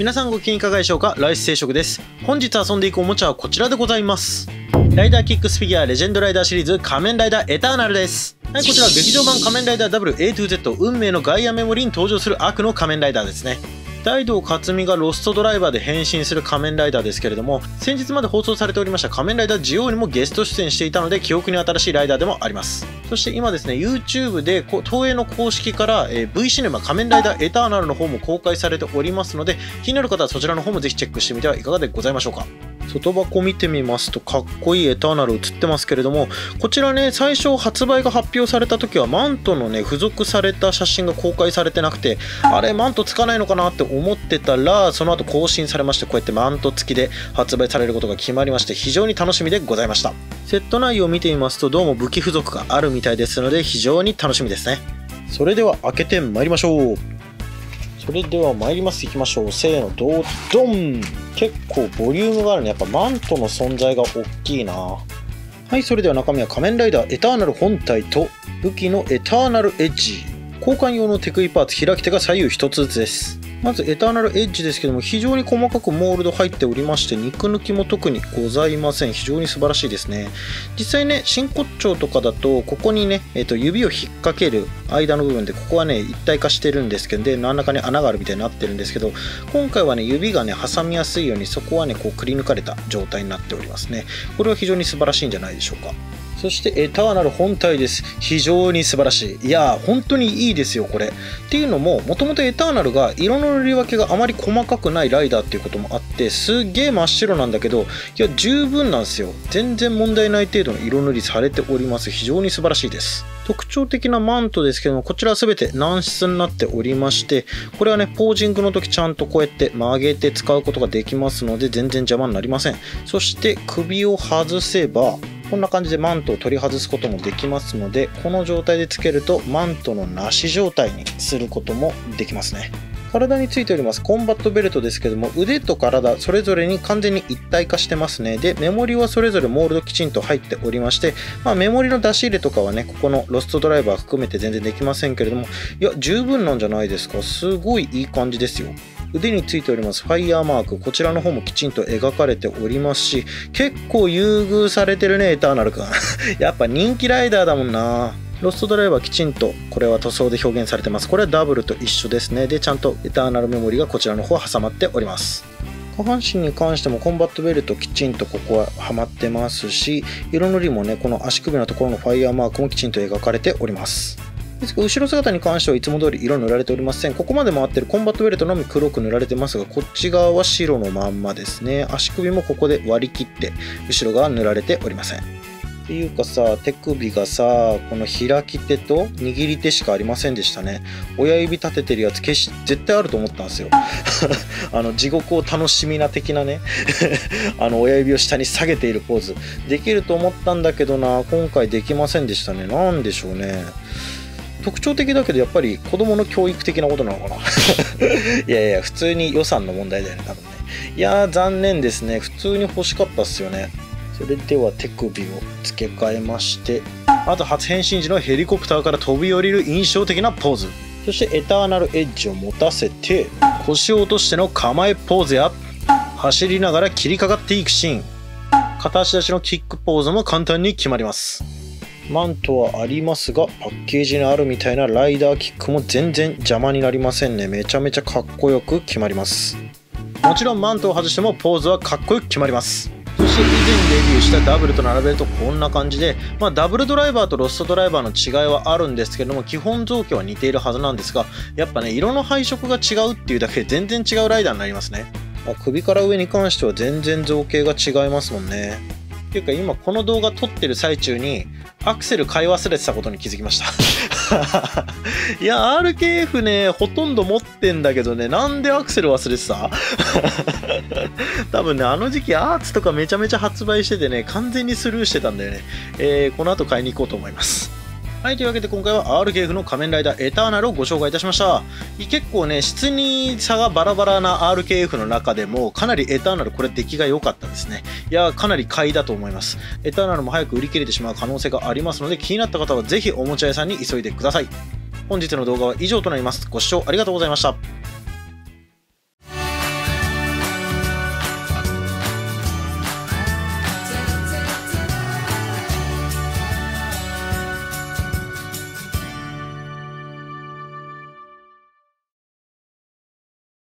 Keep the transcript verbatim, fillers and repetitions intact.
皆さんご機嫌いかがでしょうか。ライス定食です。本日遊んでいくおもちゃはこちらでございます。ライダーキックスフィギュアレジェンドライダーシリーズ仮面ライダーエターナルです。はい、こちら劇場版仮面ライダー ダブリューエーツーゼット 運命のガイアメモリーに登場する悪の仮面ライダーですね。大道克実がロストドライバーで変身する仮面ライダーですけれども、先日まで放送されておりました仮面ライダージオウにもゲスト出演していたので記憶に新しいライダーでもあります。そして今ですね YouTube で東映の公式から、えー、V シネマ仮面ライダーエターナルの方も公開されておりますので、気になる方はそちらの方もぜひチェックしてみてはいかがでございましょうか。外箱見てみますとかっこいいエターナル映ってますけれども、こちらね最初発売が発表された時はマントのね付属された写真が公開されてなくて、あれマントつかないのかなって思ってたら、その後更新されまして、こうやってマント付きで発売されることが決まりまして、非常に楽しみでございました。セット内容を見てみますとどうも武器付属があるみたいですので非常に楽しみですね。それでは開けてまいりましょう。それでは参ります。いきましょう。せーのドドン。結構ボリュームがあるね。やっぱマントの存在が大きいな。はい、それでは中身は仮面ライダーエターナル本体と武器のエターナルエッジ、交換用の手首パーツ開き手が左右一つずつです。まずエターナルエッジですけども、非常に細かくモールド入っておりまして、肉抜きも特にございません。非常に素晴らしいですね。実際ね真骨頂とかだとここにね、えー、と指を引っ掛ける間の部分でここはね一体化してるんですけど、で真ん中に穴があるみたいになってるんですけど、今回はね指がね挟みやすいようにそこはねこうくり抜かれた状態になっておりますね。これは非常に素晴らしいんじゃないでしょうか。そしてエターナル本体です。非常に素晴らしい。いやー本当にいいですよこれ。っていうのも、もともとエターナルが色の塗り分けがあまり細かくないライダーっていうこともあって、すっげー真っ白なんだけど、いや十分なんですよ。全然問題ない程度の色塗りされております。非常に素晴らしいです。特徴的なマントですけども、こちらは全て軟質になっておりまして、これはねポージングの時ちゃんとこうやって曲げて使うことができますので全然邪魔になりません。そして首を外せばこんな感じでマントを取り外すこともできますので、この状態でつけるとマントのなし状態にすることもできますね。体についておりますコンバットベルトですけども、腕と体それぞれに完全に一体化してますね。でメモリはそれぞれモールドきちんと入っておりまして、まあ、メモリの出し入れとかはねここのロストドライバー含めて全然できませんけれども、いや十分なんじゃないですか。すごいいい感じですよ。腕についておりますファイヤーマーク、こちらの方もきちんと描かれておりますし、結構優遇されてるねエターナルくんやっぱ人気ライダーだもんな。ロストドライバーきちんとこれは塗装で表現されてます。これはダブルと一緒ですね。でちゃんとエターナルメモリがこちらの方挟まっております。下半身に関してもコンバットベルトきちんとここははまってますし、色塗りもねこの足首のところのファイヤーマークもきちんと描かれております。ですが後ろ姿に関してはいつも通り色塗られておりません。ここまで回ってるコンバットベルトのみ黒く塗られてますが、こっち側は白のまんまですね。足首もここで割り切って後ろ側塗られておりません。っていうかさ、手首がさこの開き手と握り手しかありませんでしたね。親指立ててるやつ決し絶対あると思ったんですよあの地獄を楽しみな的なねあの親指を下に下げているポーズできると思ったんだけどな、今回できませんでしたね。なんでしょうね。特徴的だけどやっぱり子供の教育的なことなのかないやいや普通に予算の問題だよね多分ね。いやー残念ですね。普通に欲しかったっすよね。それでは手首を付け替えまして、あと初変身時のヘリコプターから飛び降りる印象的なポーズ、そしてエターナルエッジを持たせて腰を落としての構えポーズや走りながら切りかかっていくシーン、片足立ちのキックポーズも簡単に決まります。マントはありますがパッケージにあるみたいなライダーキックも全然邪魔になりませんね。めちゃめちゃかっこよく決まります。もちろんマントを外してもポーズはかっこよく決まります。そして以前レビューしたダブルと並べるとこんな感じで、まあ、ダブルドライバーとロストドライバーの違いはあるんですけども、基本造形は似ているはずなんですが、やっぱね色の配色が違うっていうだけで全然違うライダーになりますね。まあ、首から上に関しては全然造形が違いますもんね。っていうか今この動画撮ってる最中にアクセル買い忘れてたことに気づきましたいや アールケーエフ ねほとんど持ってんだけどね、なんでアクセル忘れてた多分ねあの時期アーツとかめちゃめちゃ発売しててね完全にスルーしてたんだよね。えー、この後買いに行こうと思います。はい、というわけで今回は アールケーエフ の仮面ライダーエターナルをご紹介いたしました。結構ね質に差がバラバラな アールケーエフ の中でもかなりエターナルこれ出来が良かったですね。いやかなり買いだと思います。エターナルも早く売り切れてしまう可能性がありますので、気になった方はぜひおもちゃ屋さんに急いでください。本日の動画は以上となります。ご視聴ありがとうございました。